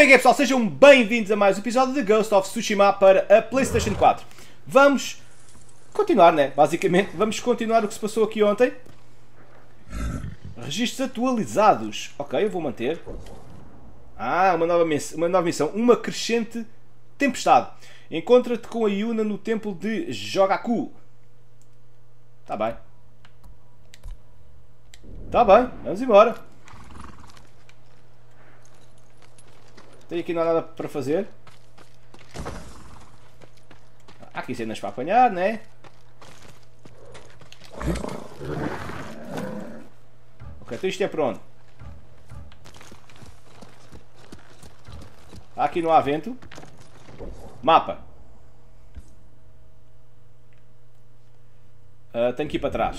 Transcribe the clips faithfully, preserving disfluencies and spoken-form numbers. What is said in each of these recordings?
é que é, pessoal? Sejam bem-vindos a mais um episódio de Ghost of Tsushima para a PlayStation quatro. Vamos continuar, né? Basicamente, vamos continuar o que se passou aqui ontem. Registros atualizados. Ok, eu vou manter. Ah, uma nova, uma nova missão. Uma crescente tempestade. Encontra-te com a Yuna no templo de Jogaku. Tá bem. Tá bem, vamos embora. Tem aqui não há nada para fazer. Há aqui cenas para apanhar, né? Ok, então isto é para onde? Aqui não há vento. Mapa. Uh, tenho que ir para trás.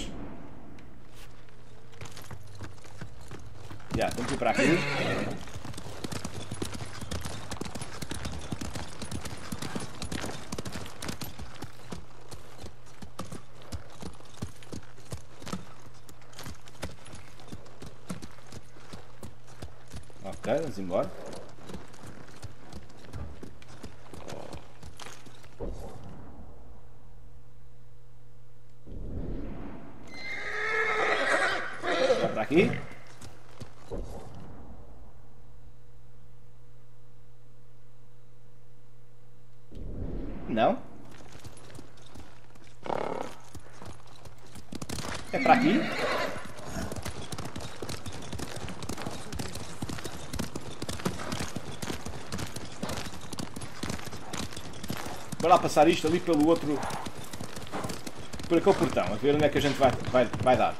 Já, yeah, tenho que ir para aqui. Ok, vamos embora. Vai para aqui. Não. É para aqui. Bora lá passar isto ali pelo outro... por aquele portão, a ver onde é que a gente vai, vai, vai dar.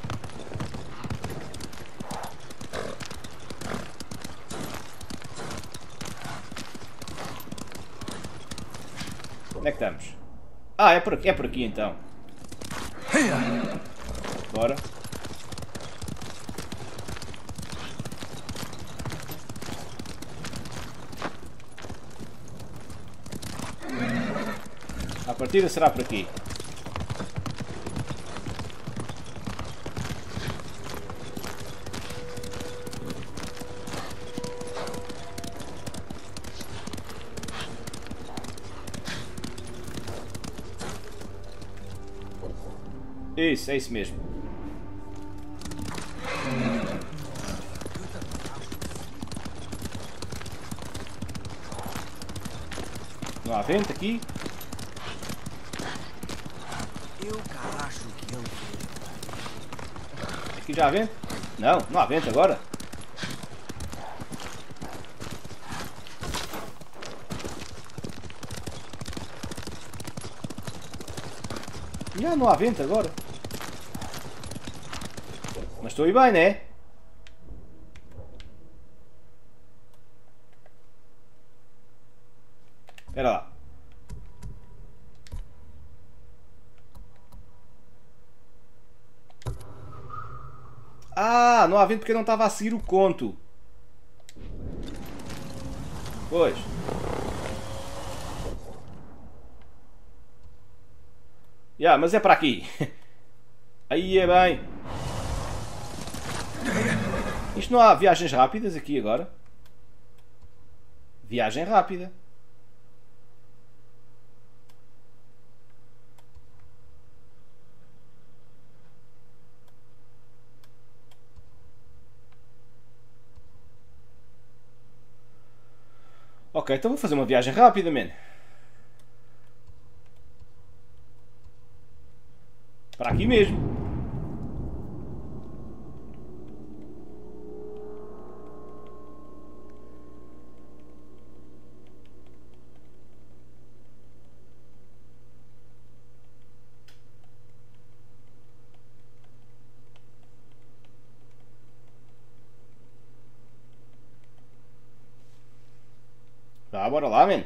Onde é que estamos? Ah, é por aqui, é por aqui então. Bora. A partida será por aqui. Isso, é isso mesmo. Não há vento aqui. Aqui já há vento? Não, não há vento agora. Já não há vento agora. Mas estou aí bem, né? Espera lá. Ah, não há vento porque eu não estava a seguir o conto. Pois. Já, yeah, mas é para aqui. Aí é bem. Isto não há viagens rápidas aqui agora? Viagem rápida. Ok, então vou fazer uma viagem rápida, man. Para aqui mesmo. Tá, bora lá, man.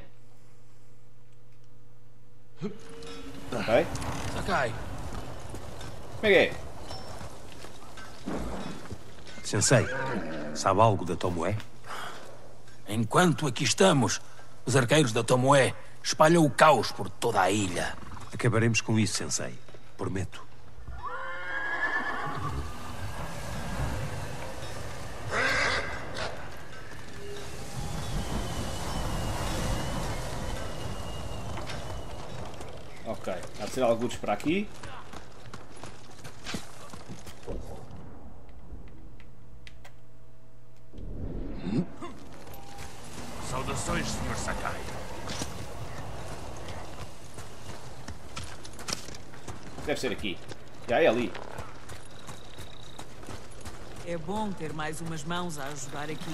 Ok. Sakai. Como é que é? Sensei, sabe algo da Tomoe? Enquanto aqui estamos, os arqueiros da Tomoe espalham o caos por toda a ilha. Acabaremos com isso, Sensei. Prometo. Ok, há de ser alguns para aqui. Saudações, senhor Sakai. Deve ser aqui. Já é ali. É bom ter mais umas mãos a ajudar aqui.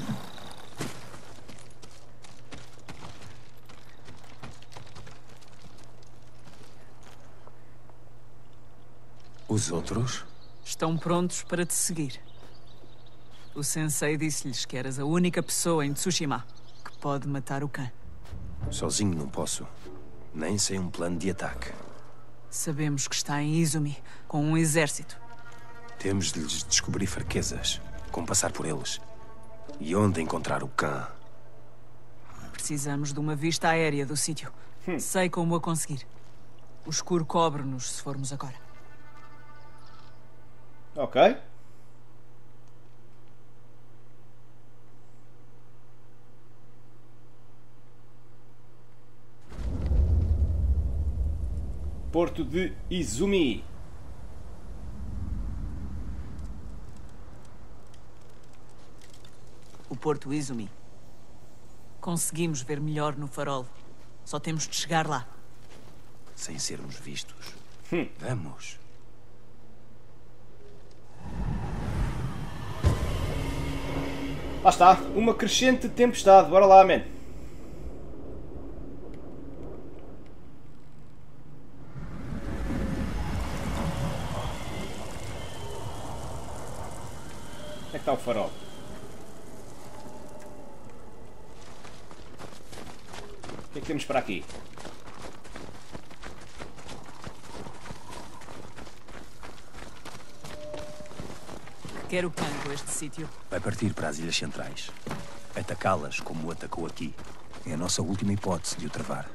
Os outros? Estão prontos para te seguir. O sensei disse-lhes que eras a única pessoa em Tsushima que pode matar o Khan. Sozinho não posso. Nem sem um plano de ataque. Sabemos que está em Izumi, com um exército. Temos de lhes descobrir fraquezas. Como passar por eles. E onde encontrar o Khan. Precisamos de uma vista aérea do sítio. Hum. Sei como a conseguir. O escuro cobre-nos se formos agora. Ok. Porto de Izumi. O Porto Izumi. Conseguimos ver melhor no farol. Só temos de chegar lá. Sem sermos vistos. Hum. Vamos. Lá está. Uma crescente tempestade. Bora lá, man. Onde é que está o farol? O que é que temos para aqui? Quero o Khan com este sítio. Vai partir para as Ilhas Centrais. Atacá-las como o atacou aqui. É a nossa última hipótese de o travar.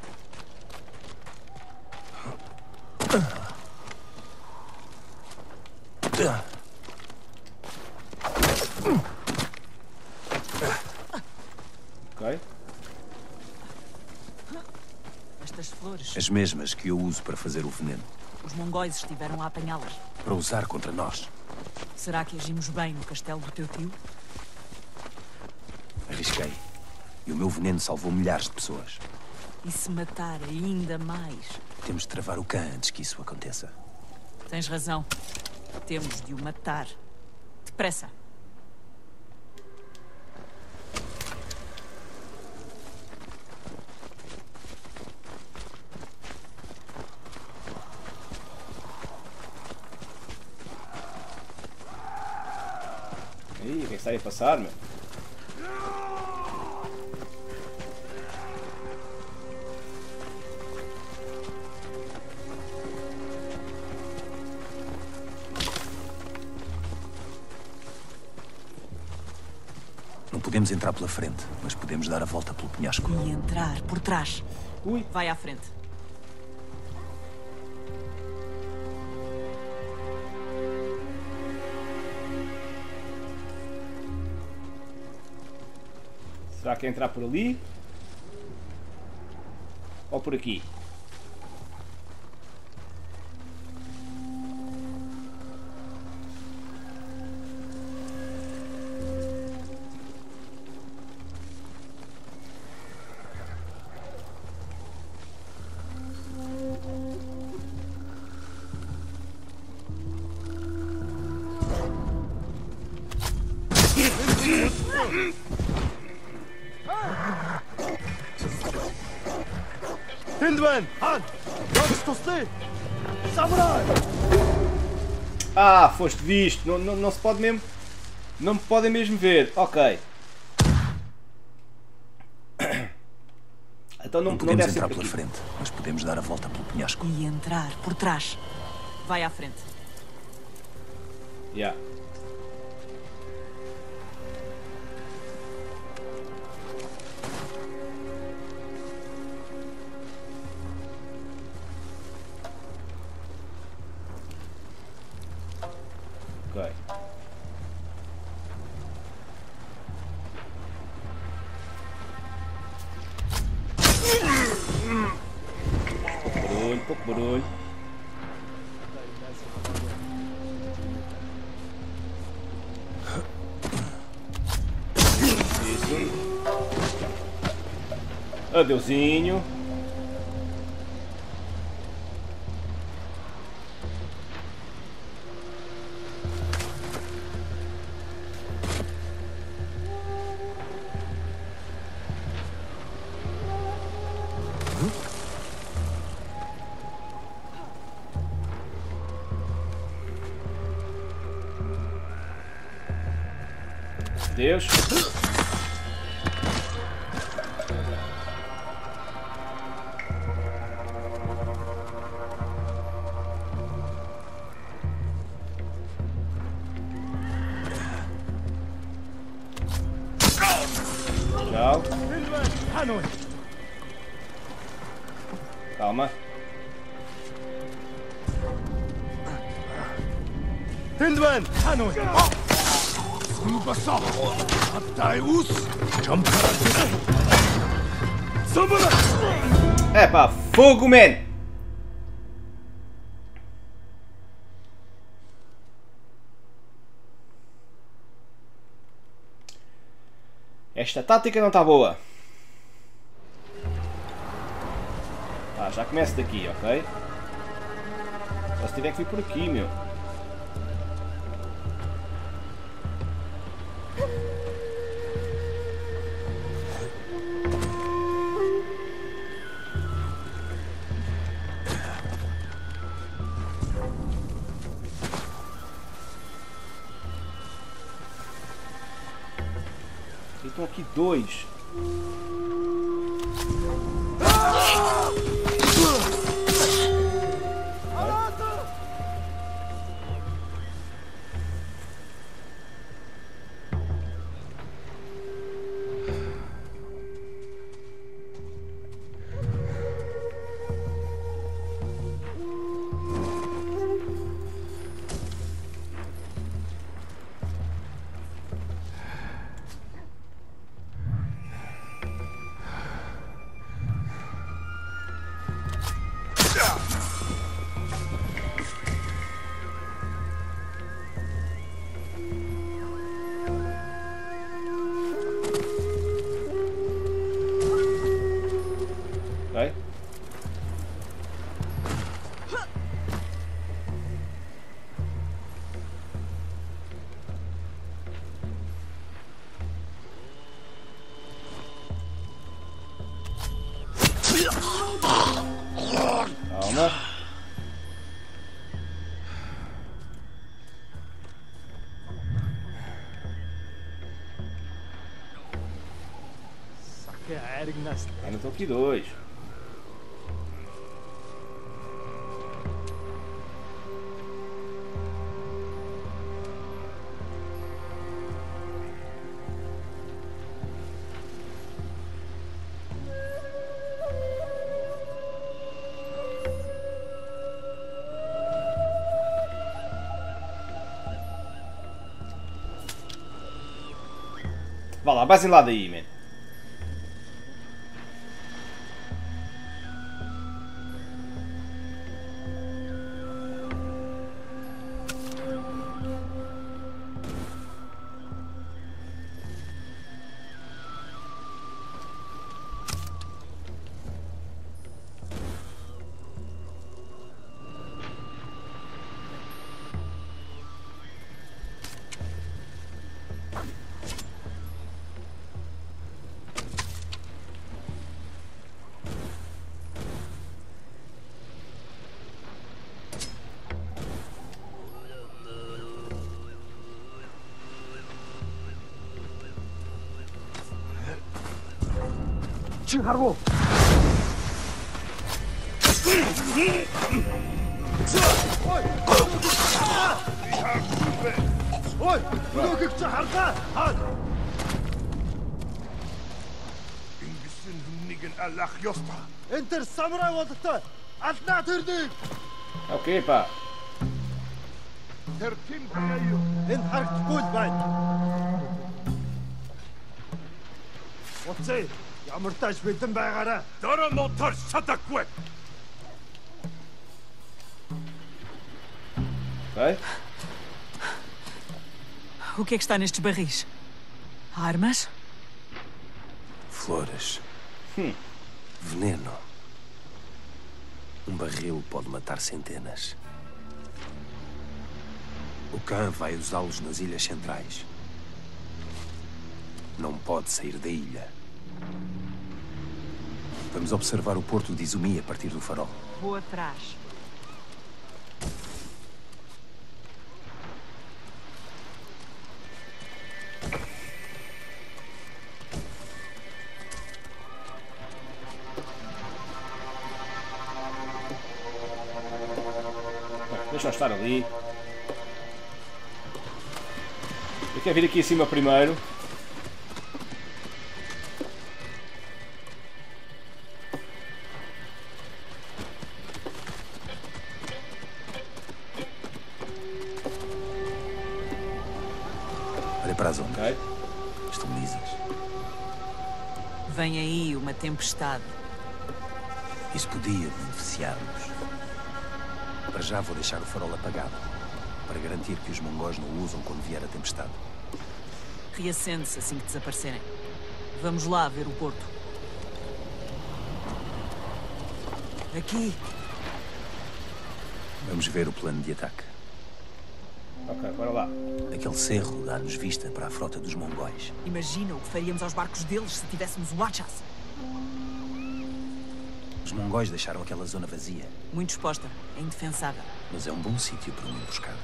Ok. Estas flores. As mesmas que eu uso para fazer o veneno. Os mongóis estiveram a apanhá-las. Para usar contra nós. Será que agimos bem no castelo do teu tio? Arrisquei. E o meu veneno salvou milhares de pessoas. E se matar ainda mais? Temos de travar o Khan antes que isso aconteça. Tens razão. Temos de o matar. Depressa. Ih, o que é que está aí a passar, meu? Não podemos entrar pela frente, mas podemos dar a volta pelo penhasco. E entrar por trás. Ui. Vai à frente. Será que é entrar por ali? Ou por aqui? Ah, foste visto. Não, não, não se pode mesmo. Não me podem mesmo ver. Ok. Então não, Não não podemos deve ser entrar por pela aqui. frente, mas podemos dar a volta pelo penhasco. E entrar por trás. Vai à frente. Yeah. Ok. Barulho. pouco barulho. Isso. Adeusinho. Deus. Tchau. Calma. Hindman! Hanoi! Subasa! Ataius! Champara! Samura! É pá, fogo, man! Esta tática não está boa. Ah, já começo daqui, ok? Só se tiver que vir por aqui, meu. Estão aqui dois. Ok. Calma. Ainda estão aqui dois. Vá lá, basem lá daí, man. Chicago! Ой, бүгөөг чи харлаа. Ингэсэн хүнийг нь алах ёстой. Энд тэр самурай болтой. Алднаа тэрнийг. Ok, pá. Тэр тийм гоё. Энд харагдахгүй л байна. Оцээ, ямар тааш бэлэн байгаараа. Дөрөв мотор шатахгүй. Ok. O que é que está nestes barris? Armas? Flores. Hum. Veneno. Um barril pode matar centenas. O Khan vai usá-los nas Ilhas Centrais. Não pode sair da ilha. Vamos observar o porto de Izumi a partir do farol. Vou atrás. Deixa eu estar ali. Eu quero vir aqui em cima primeiro. Olha para as ondas. Ok. Estão lisas. Vem aí uma tempestade. Isso podia beneficiar-nos. Para já vou deixar o farol apagado, para garantir que os mongóis não o usam quando vier a tempestade. Reacende-se assim que desaparecerem. Vamos lá ver o porto. Aqui. Vamos ver o plano de ataque. Ok, bora lá. Aquele cerro dá-nos vista para a frota dos mongóis. Imagina o que faríamos aos barcos deles se tivéssemos o Achas. Os mongóis deixaram aquela zona vazia, Muito exposta. É indefensável. mas é um bom sítio para uma emboscada.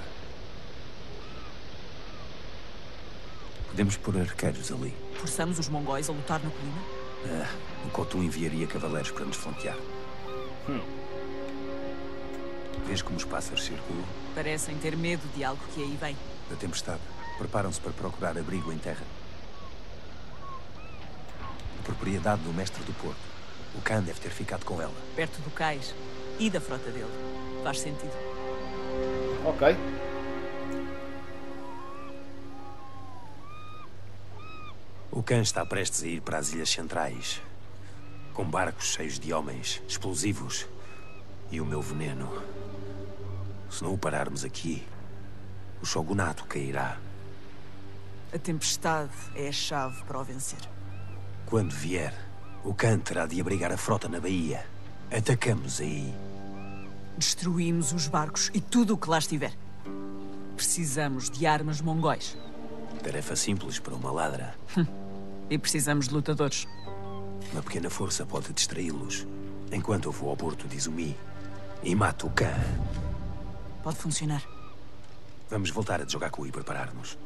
Podemos pôr arqueiros ali. Forçamos os mongóis a lutar na colina? Ah, o Khotun enviaria cavaleiros para nos flanquear. Hum. Vês como os pássaros circulam? Parecem ter medo de algo que aí vem. Da tempestade. Preparam-se para procurar abrigo em terra. A propriedade do mestre do porto. O Khan deve ter ficado com ela. Perto do cais e da frota dele. Faz sentido. Ok. O Khan está prestes a ir para as Ilhas Centrais. Com barcos cheios de homens, explosivos e o meu veneno. Se não o pararmos aqui, o shogunato cairá. A tempestade é a chave para o vencer. Quando vier, o Khan terá de abrigar a frota na baía. Atacamos aí. Destruímos os barcos e tudo o que lá estiver. Precisamos de armas mongóis. Tarefa simples para uma ladra. E precisamos de lutadores. Uma pequena força pode distraí-los, enquanto eu vou ao porto de Izumi e mato o Khan. Pode funcionar. Vamos voltar a Jogaku e preparar-nos.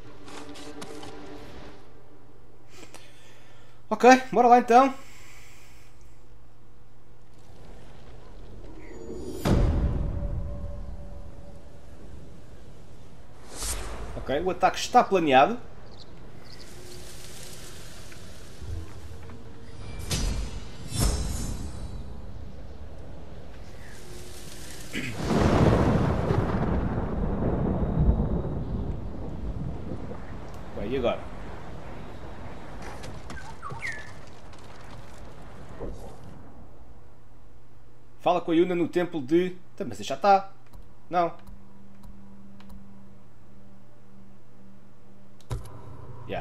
Ok, bora lá então. Ok, o ataque está planeado. Bem, e agora? Fala com a Yuna no templo de... Tá, mas já está. Não. Yeah.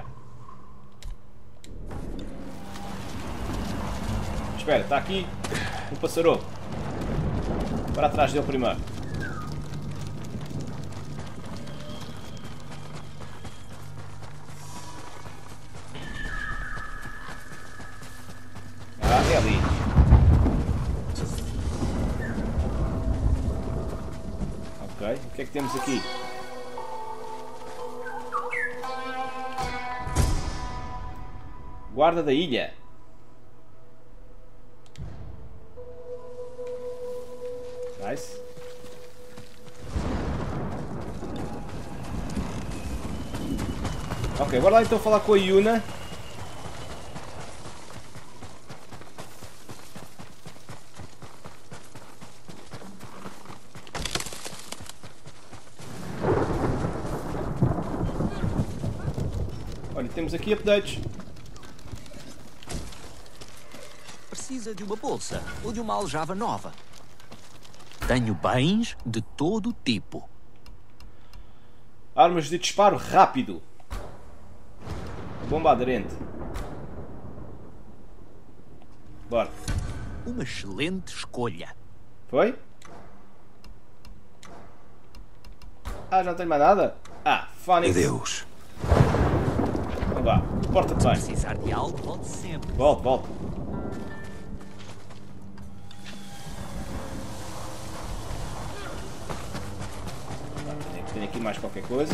Espera, está aqui um pássaro. Para atrás dele primeiro. Ah, é ali. Ok, o que é que temos aqui? Guarda da ilha. Nice. Ok, bora lá então falar com a Yuna. Olha, temos aqui updates. Precisa de uma bolsa ou de uma aljava nova? Tenho bens de todo tipo. Armas de disparo rápido. Bomba aderente. Bora. Uma excelente escolha. Foi? Ah, já não tenho mais nada? Ah, Fónix. Adeus. Então vá, porta-te bem. Precisar de algo, volte sempre. Volta, volta. Tenho aqui mais qualquer coisa.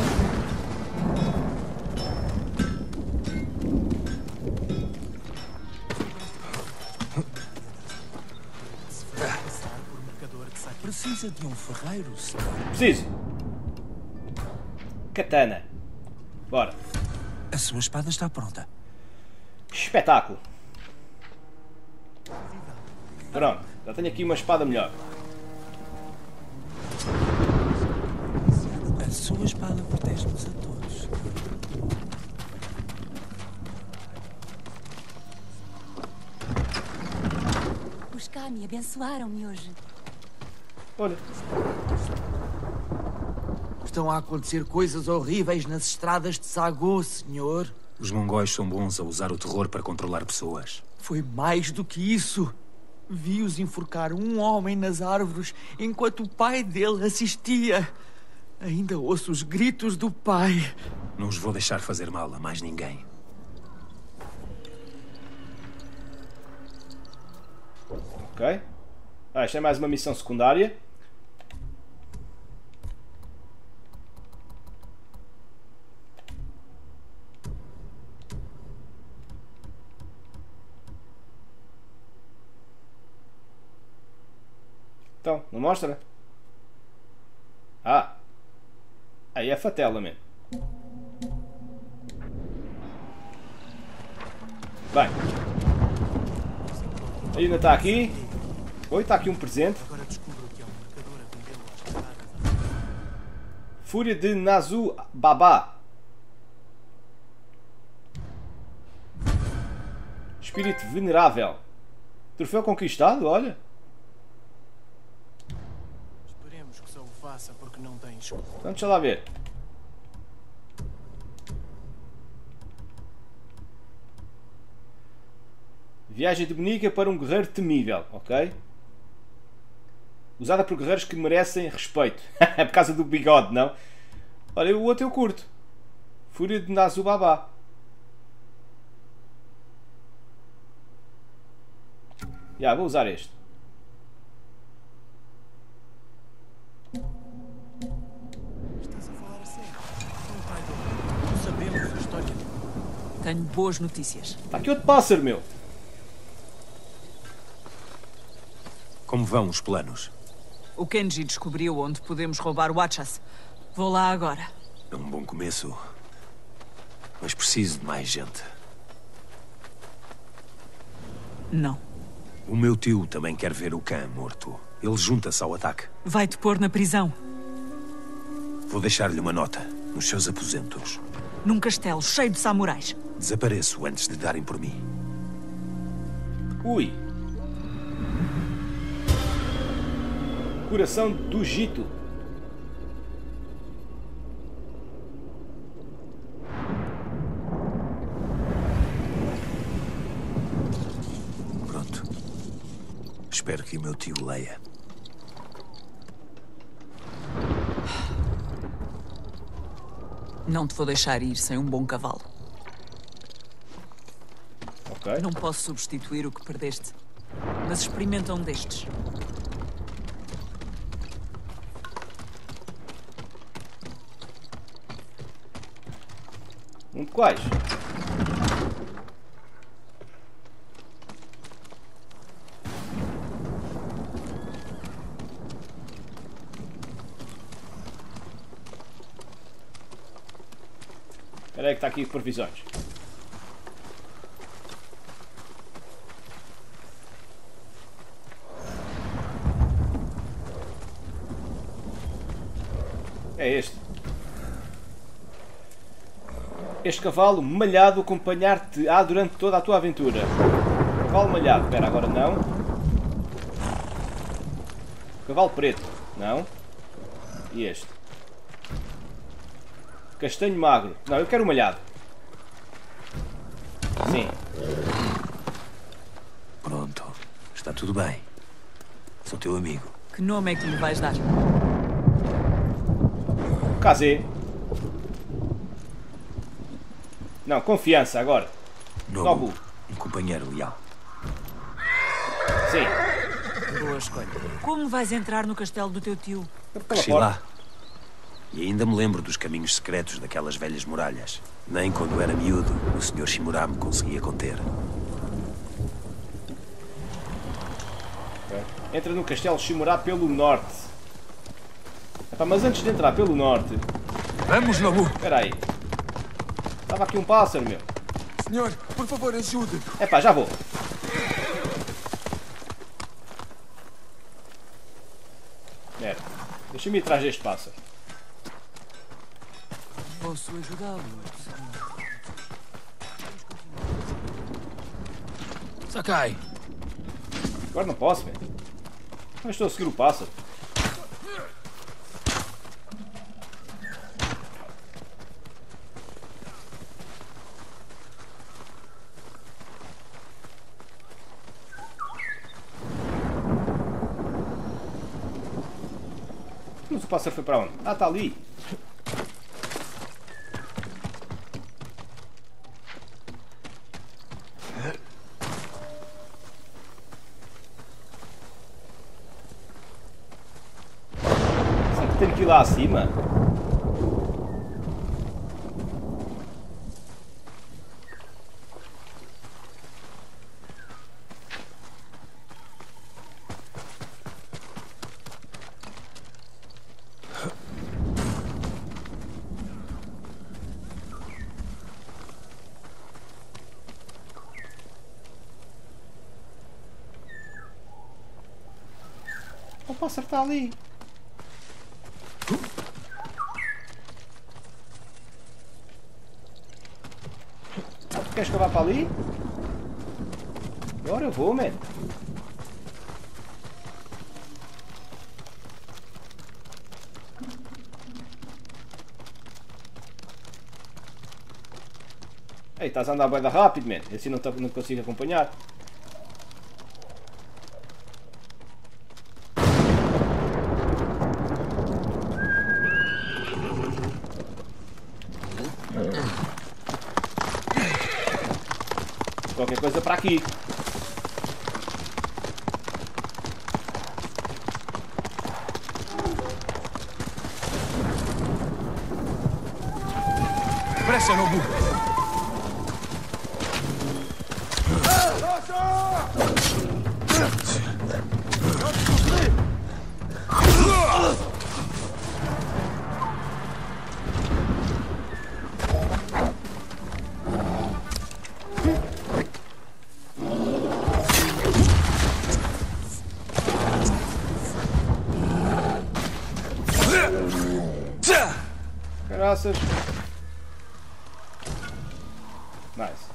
Precisa de um ferreiro, senhor. Preciso. Katana. Bora. A sua espada está pronta. Espetáculo. Pronto, já tenho aqui uma espada melhor. A sua espada protege-nos a todos. Os Kami abençoaram-me hoje. Olha. Estão a acontecer coisas horríveis nas estradas de Sagô, senhor. Os mongóis são bons a usar o terror para controlar pessoas. Foi mais do que isso. Vi-os enforcar um homem nas árvores enquanto o pai dele assistia. Ainda ouço os gritos do pai. Não os vou deixar fazer mal a mais ninguém. Ok. Ah, esta é mais uma missão secundária. Então, não mostra? Ah. Aí é fatela mesmo. Bem. Ainda está aqui. Oi, está aqui um presente. Fúria de Nazu Baba. Espírito venerável. Troféu conquistado, olha. Esperemos que só o faça porque não tem escudo. Então deixa lá ver. Viagem demoníaca para um guerreiro temível, ok? Usada por guerreiros que merecem respeito. É por causa do bigode, não? Olha, o outro eu curto. Fúria de Nazubaba. Já, vou usar este. Estás a falar a sério? Não, traidor. Não sabemos a história dele. Tenho boas notícias. Está aqui outro pássaro, meu. Como vão os planos? O Kenji descobriu onde podemos roubar o Achas. Vou lá agora. É um bom começo. Mas preciso de mais gente. Não. O meu tio também quer ver o Khan morto. Ele junta-se ao ataque. Vai-te pôr na prisão. Vou deixar-lhe uma nota nos seus aposentos. Num castelo cheio de samurais. Desapareço antes de darem por mim. Ui. Coração do Gito. Pronto. Espero que o meu tio leia. Não te vou deixar ir sem um bom cavalo. Ok. Não posso substituir o que perdeste. Mas experimenta um destes. Um de quais? Espera aí que está aqui provisões. É este. Este cavalo malhado acompanhar-te-á durante toda a tua aventura. Cavalo malhado. Espera, agora não. Cavalo preto. Não. E este. Castanho magro. Não, eu quero o malhado. Sim. Pronto. Está tudo bem. Sou teu amigo. Que nome é que lhe vais dar? Casei. Não, confiança agora. Nobu. Nobu. Um companheiro leal. Sim. Boa escolha. Como vais entrar no castelo do teu tio? Pela Cresci porta. lá. E ainda me lembro dos caminhos secretos daquelas velhas muralhas. Nem quando era miúdo, o senhor Shimura me conseguia conter. Ok. Entra no castelo Shimura pelo norte. Epá, mas antes de entrar pelo norte... Vamos, Nobu. Espera aí. Estava aqui um pássaro, meu. Senhor, por favor, ajude. Epá, já vou. Espera. Deixa-me ir atrás deste pássaro. Posso ajudá-lo, Sakai. Agora não posso, meu. Mas estou a seguir o pássaro. Mas o pássaro foi para onde? Ah, está ali. Será que tenho que ir lá acima? O pássaro está ali. Queres que eu vá para ali? Agora eu vou, man. Ei, estás a andar bem rápido, man. Assim não, não consigo acompanhar. Qualquer coisa para aqui. Pressa, Nobu. Graças. Nice.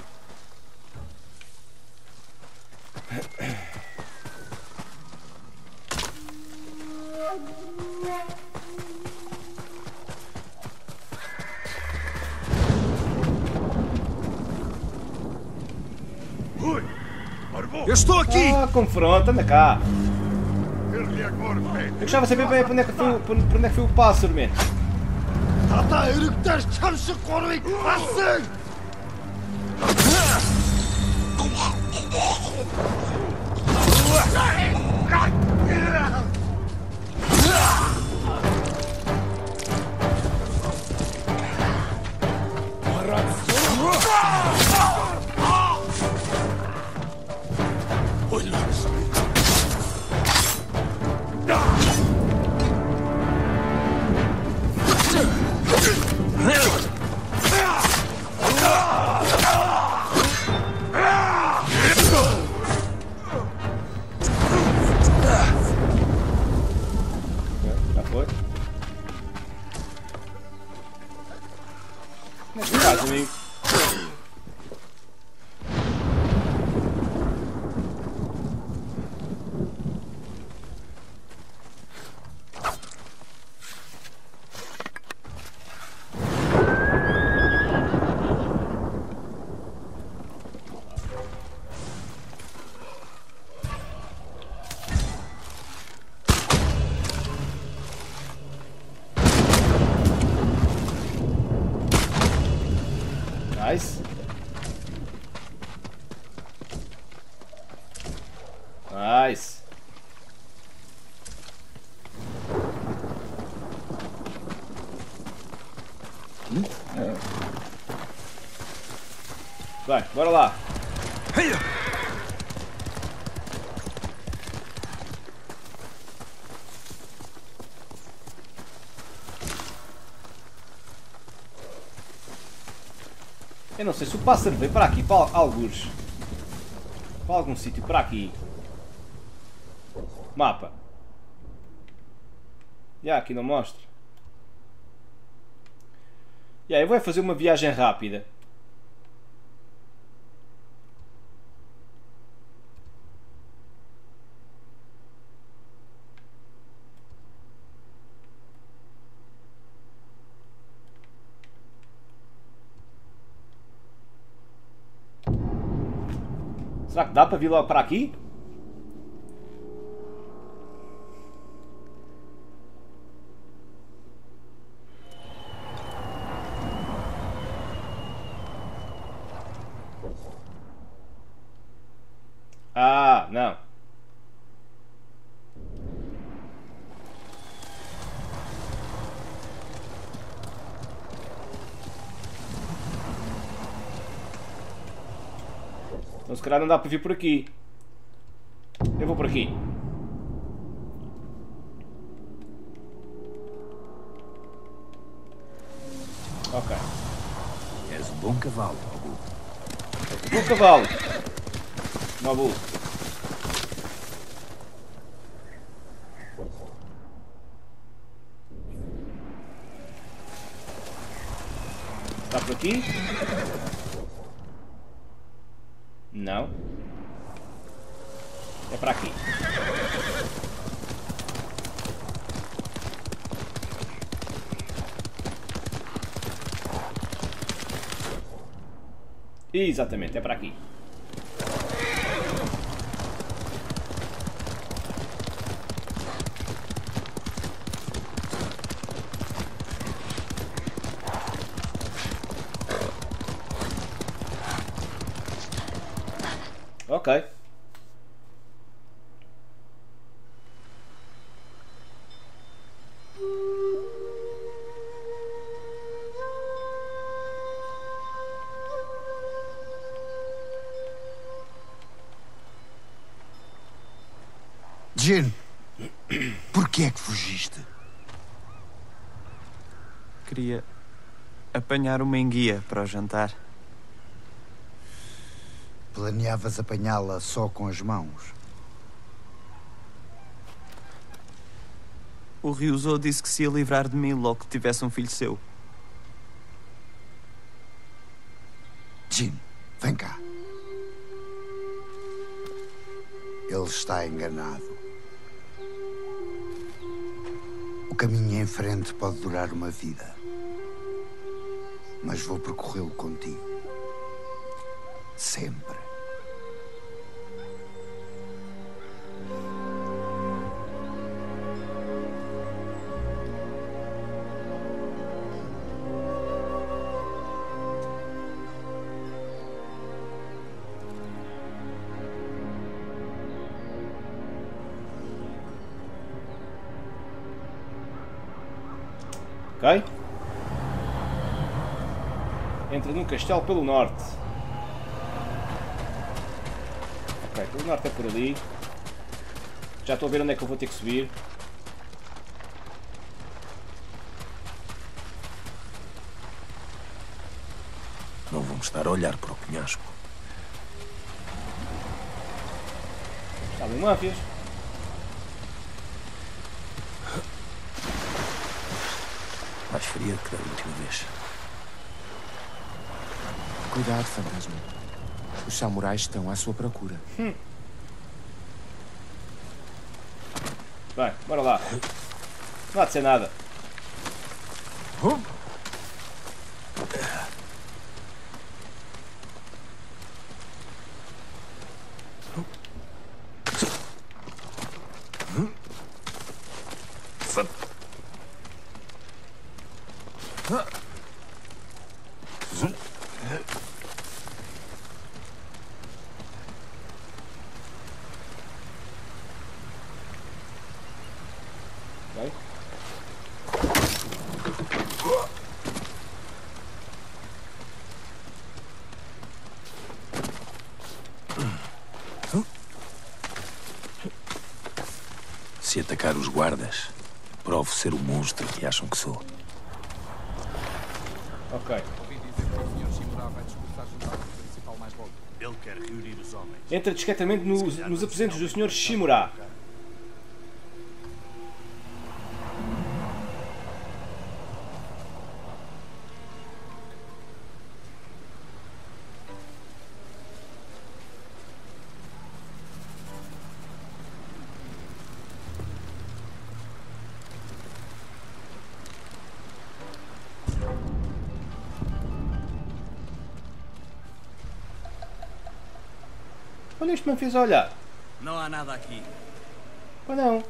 Eu estou aqui! Ah, confronta, anda cá. Eu gostava de saber bem para onde é que foi, para onde é que foi o pássaro, man. Vai, bora lá. Eu não sei se o pássaro veio para aqui, para algures. Para algum sítio, para aqui. Mapa. Já, aqui não mostra. Já, eu vou fazer uma viagem rápida. Será que dá para vir logo para aqui? Ah, não. Então se calhar não dá para vir por aqui. Eu vou por aqui. Ok. És um bom cavalo, Mabu. Bom cavalo. Mabu. Está por aqui? Não. É para aqui. Exatamente, é para aqui. Ok. Jin, por que é que fugiste? Queria apanhar uma enguia para o jantar. Planeavas apanhá-la só com as mãos? O Ryuzo disse que se ia livrar de mim logo que tivesse um filho seu. Jin, vem cá. Ele está enganado. O caminho em frente pode durar uma vida. Mas vou percorrê-lo contigo. Sempre. Ok? Entra num castelo pelo norte. Ok, pelo norte é por ali. Já estou a ver onde é que eu vou ter que subir. Não vamos estar a olhar para o penhasco. Estavam máfias. Mais fria que da última vez. Cuidado, fantasma. Os samurais estão à sua procura. Hum. Vai, bora lá. Não há de ser nada. Hum. Vai. Se atacar os guardas, provo ser o monstro que acham que sou. Ok. Ele quer reunir os homens. Entra discretamente nos, nos aposentos do senhor Shimura. Olha, isto me fez olhar. Não há nada aqui. Ou não?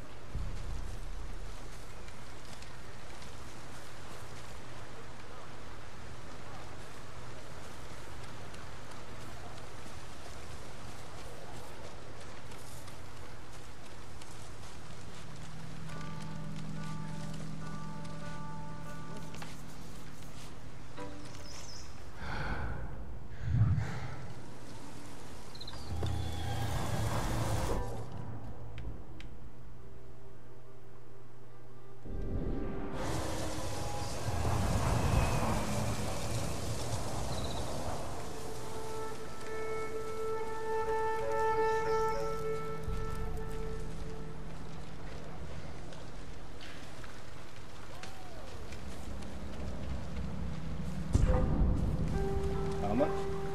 Calma.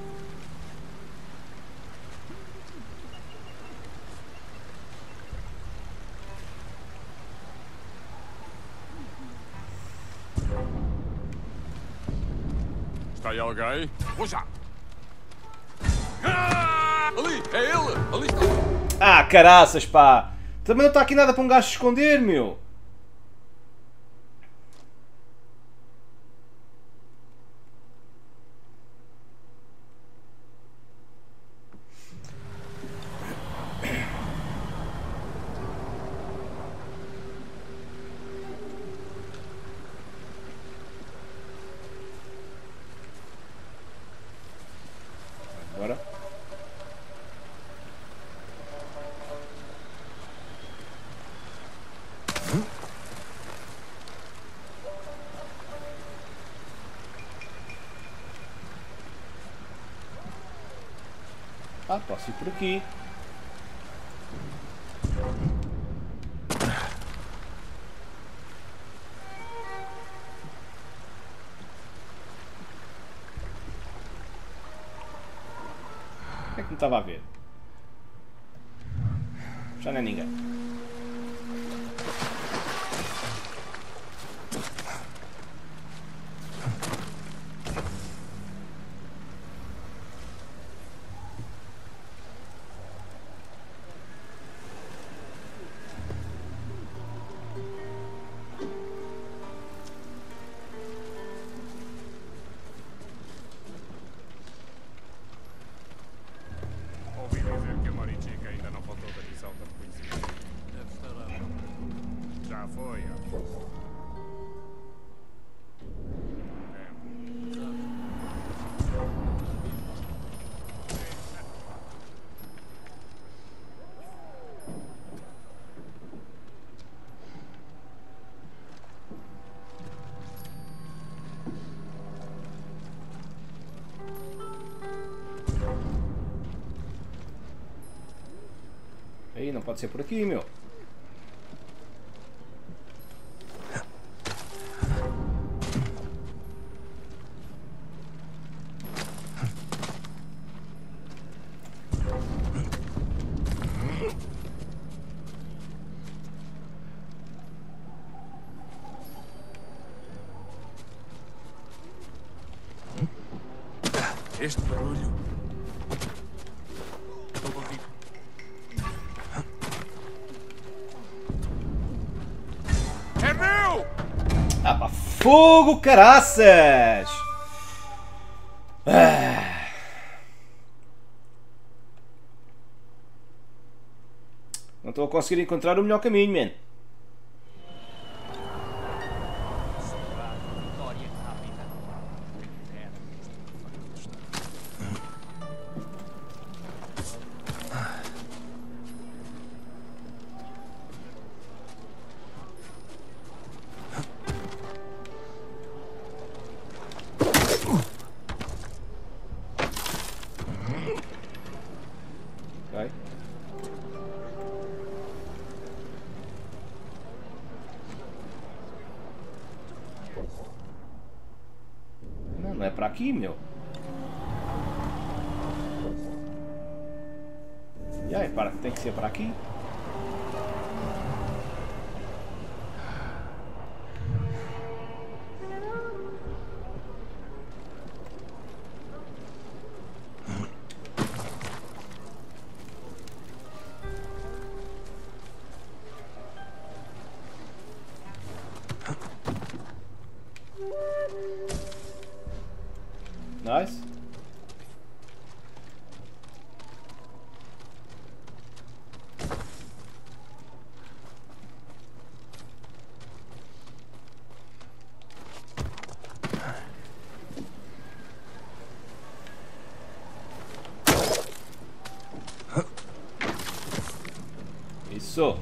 Está aí alguém? Vou já! Ah! Ali! É ele! Ali está! Ah, caraças, pá! Também não está aqui nada para um gajo se esconder, meu! Bora. Ah, posso ir por aqui. O que é que me estava a ver? Já não é ninguém. Ouvi dizer que a Morichica ainda não voltou da missão da polícia. Deve estar lá. Já foi, ó. Aí, não pode ser por aqui, meu. Este barulho. Estou contigo. É meu! Ah, pá, fogo, caraças! Ah. Não estou a conseguir encontrar o melhor caminho, man. para aqui, meu. E aí, para, tem que ser para aqui. Nice. Isso.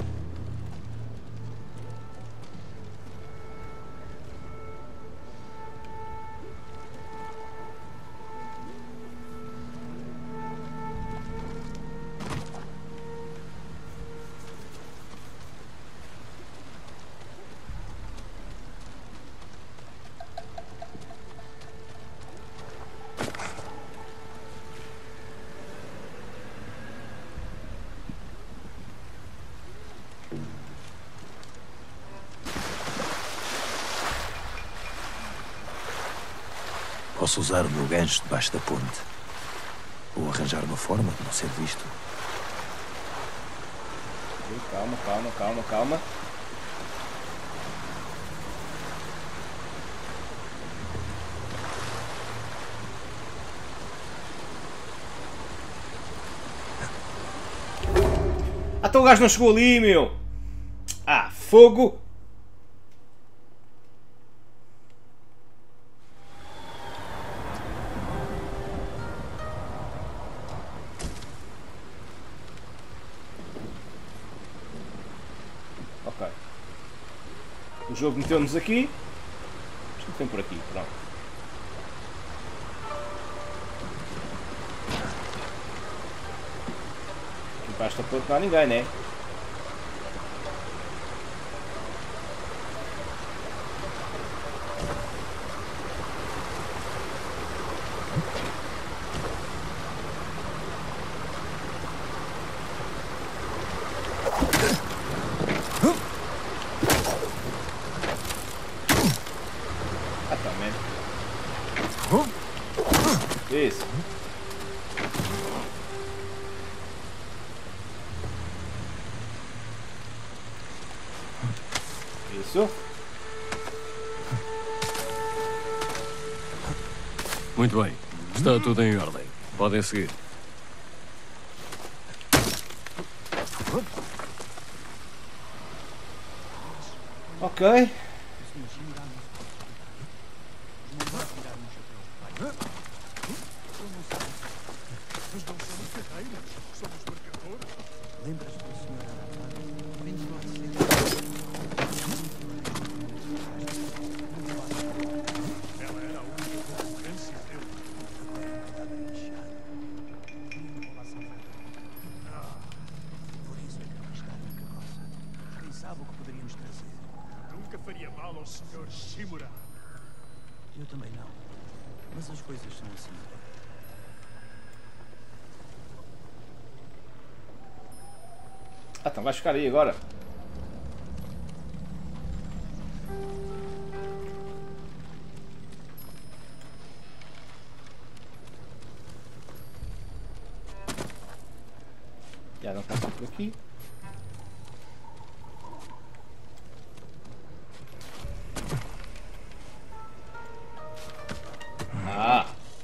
Posso usar o meu gancho debaixo da ponte. Ou arranjar uma forma de não ser visto. Calma, calma, calma, calma. Até o gajo não chegou ali, meu. Ah, fogo. Ok. O jogo meteu-nos aqui. Acho que tem por aqui, pronto. Aqui para esta ponte não há ninguém, né? Isso. Isso. Muito bem. Está tudo em ordem. Podem seguir. Ok. Nunca faria mal ao senhor Shimura. Eu também não. Mas as coisas são assim. Ah, então vais ficar aí agora. Já não está por aqui. Ah!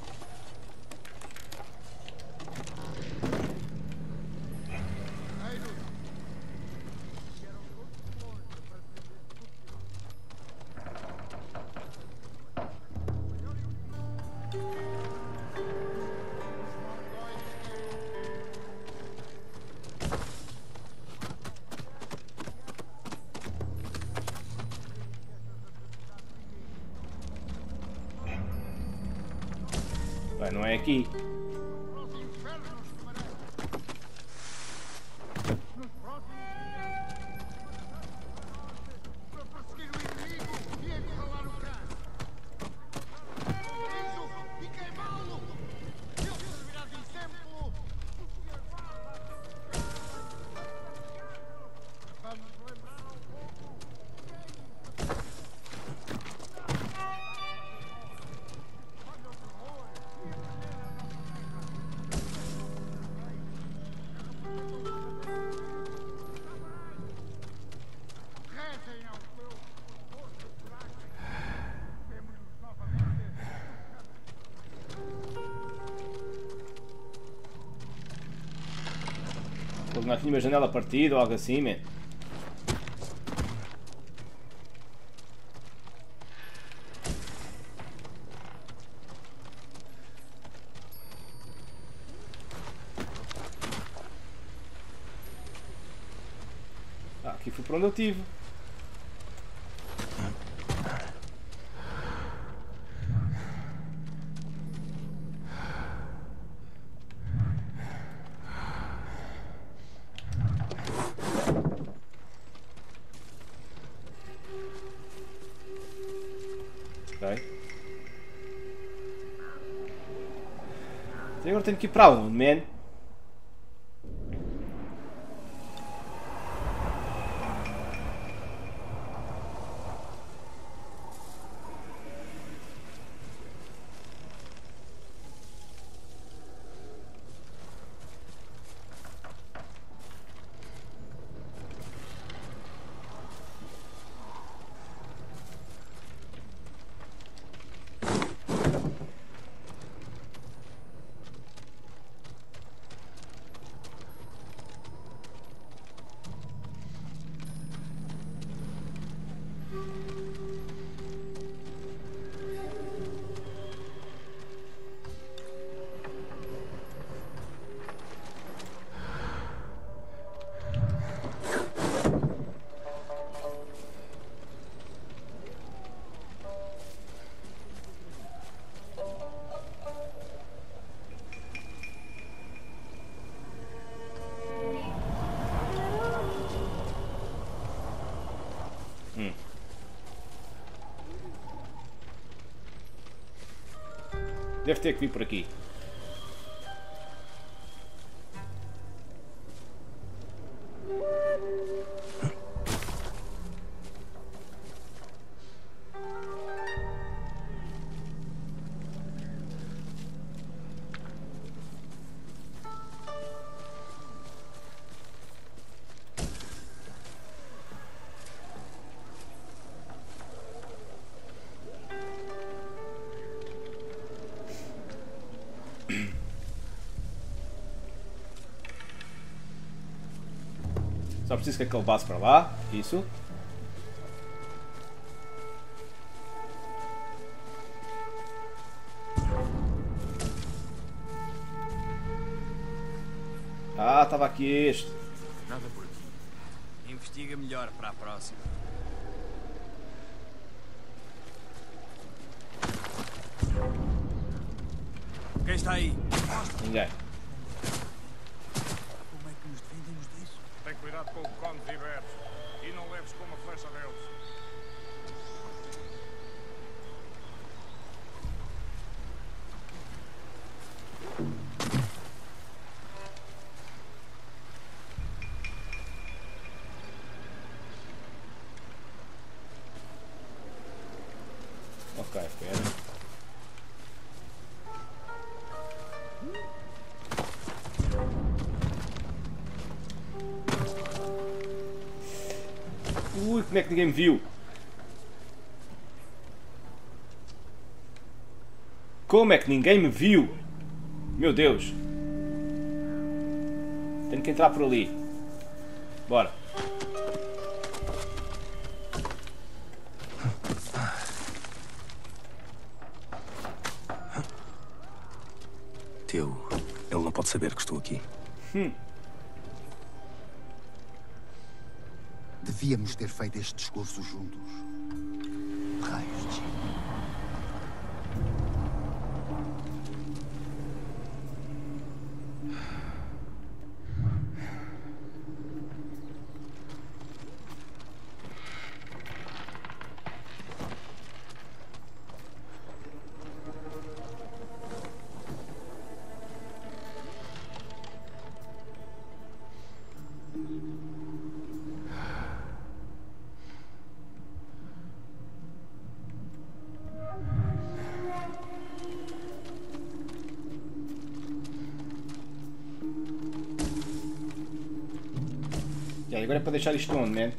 Vai, não é aqui. Fogo, não tinha uma janela partida ou algo assim, man. Ah, aqui foi para onde eu tive. E agora tenho que ir para onde, man? Hum. Deve ter que vir por aqui. Só preciso que aquele base para lá. Isso. Ah, estava aqui este. Nada por aqui. Investiga melhor para a próxima. Quem está aí? Ninguém. Como é que nos defendemos disso? Tem cuidado com o Conde Iberes e não leves com uma flecha deles. Ok, espera. Ui, como é que ninguém me viu? Como é que ninguém me viu? Meu Deus. Tenho que entrar por ali. Bora. Teu, ele não pode saber que estou aqui. Hum. Devíamos ter feito este discurso juntos. Raios de... E aí, agora é para deixar isto onde, man?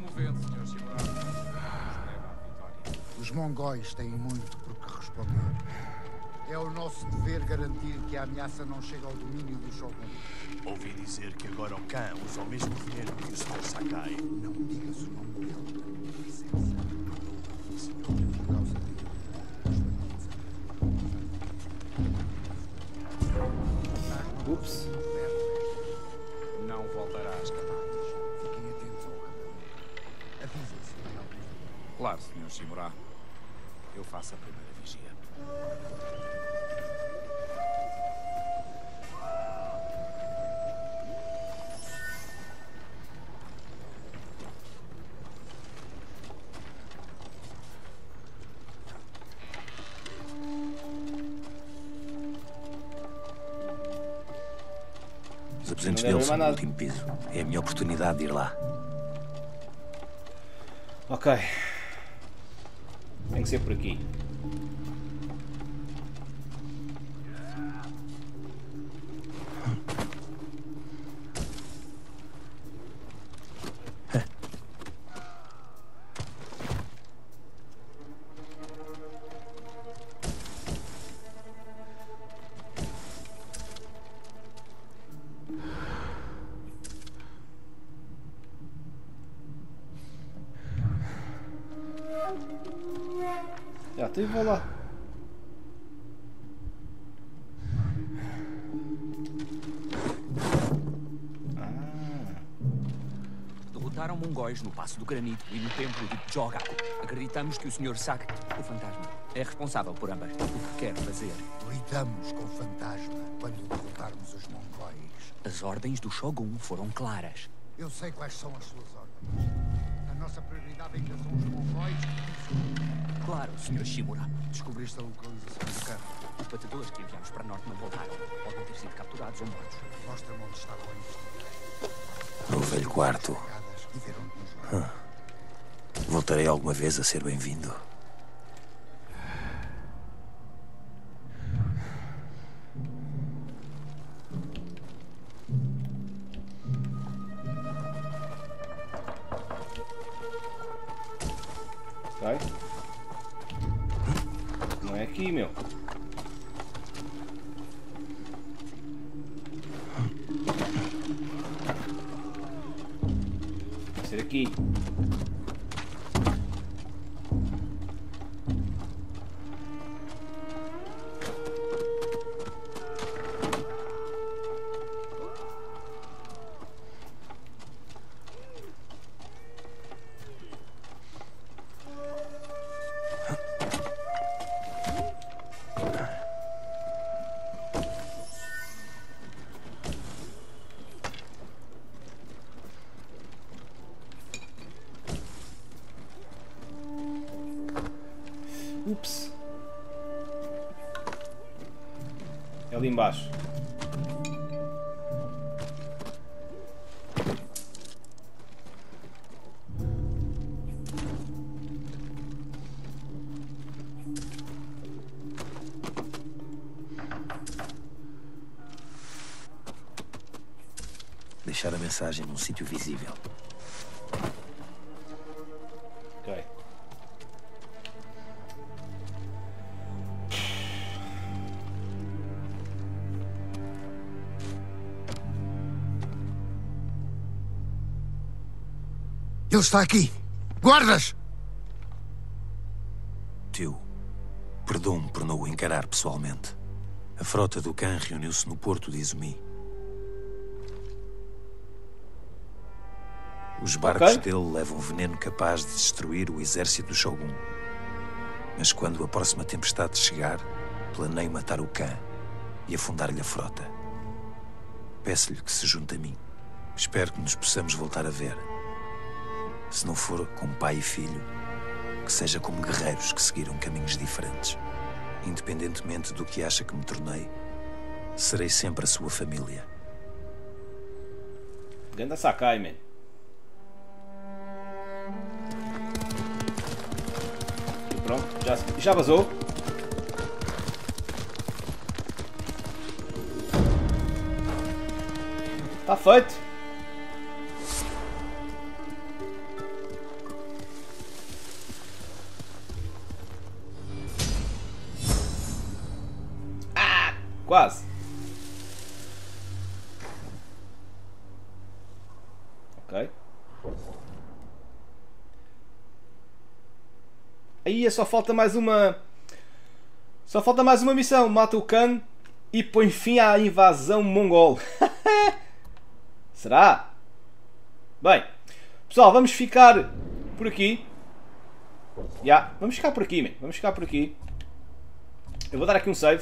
vento, senhor Shimura. Nos leva à vitória. Os mongóis têm muito por que responder. É o nosso dever garantir que a ameaça não chegue ao domínio do Shogun. Ouvi dizer que agora o Khan usa o mesmo veneno que o senhor Sakai. Não me digas o nome dele, com licença. Senhor, por causa dele. Ups. Não voltará às camadas. Fiquem atentos ao caminho. Avisem se tem algum. Claro, senhor Shimura. Eu faço a primeira vigia. Os aposentos dele são no último piso. É a minha oportunidade de ir lá. Ok. Tem que ser por aqui. Já, então vou lá. Derrotaram mongóis no Passo do Granito e no Templo de Jogaku. Acreditamos que o senhor Sak, o fantasma, é responsável por ambas. O que quer fazer? Lidamos com o fantasma quando derrotarmos os mongóis. As ordens do Shogun foram claras. Eu sei quais são as suas ordens. A nossa prioridade ainda são os mongóis. Claro, senhor Shimura. Descobriste a localização do campo. Os batedores que enviamos para norte não voltaram. Podem ter sido capturados ou mortos. Mostra-me onde está o investigador. No velho quarto. Hum. Voltarei alguma vez a ser bem-vindo. Vai. Não é aqui, meu. Vai ser aqui. Ups. É ali embaixo. Deixar a mensagem num sítio visível. Ok. Ele está aqui! Guardas! Tio, perdoe-me por não o encarar pessoalmente. A frota do Khan reuniu-se no porto de Izumi. Os barcos Okay. dele levam veneno capaz de destruir o exército do Shogun. Mas quando a próxima tempestade chegar, planeio matar o Khan e afundar-lhe a frota. Peço-lhe que se junte a mim. Espero que nos possamos voltar a ver. Se não for como pai e filho, que seja como guerreiros que seguiram caminhos diferentes. Independentemente do que acha que me tornei, serei sempre a sua família. Ganda Sakai, man. E pronto, já, já vazou. Tá feito. quase. Ok. Aí só falta mais uma... Só falta mais uma missão. Mata o Khan e põe fim à invasão mongol. Será? Bem, pessoal, vamos ficar por aqui. Já, yeah, vamos ficar por aqui, man. Vamos ficar por aqui. Eu vou dar aqui um save.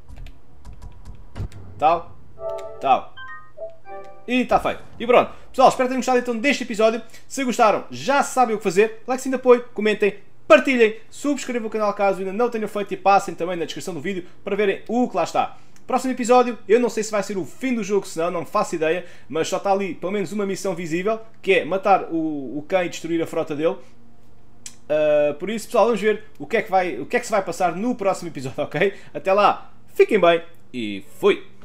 Tal. Tal. E está feito. E pronto. Pessoal, espero que tenham gostado então deste episódio. Se gostaram, já sabem o que fazer. Like, sim de apoio, comentem, partilhem, subscrevam o canal caso ainda não tenham feito e passem também na descrição do vídeo para verem o que lá está. Próximo episódio, eu não sei se vai ser o fim do jogo, se não, não faço ideia, mas só está ali pelo menos uma missão visível, que é matar o, o Khan e destruir a frota dele. Uh, por isso, pessoal, vamos ver o que, é que vai, o que é que se vai passar no próximo episódio, ok? Até lá, fiquem bem e fui!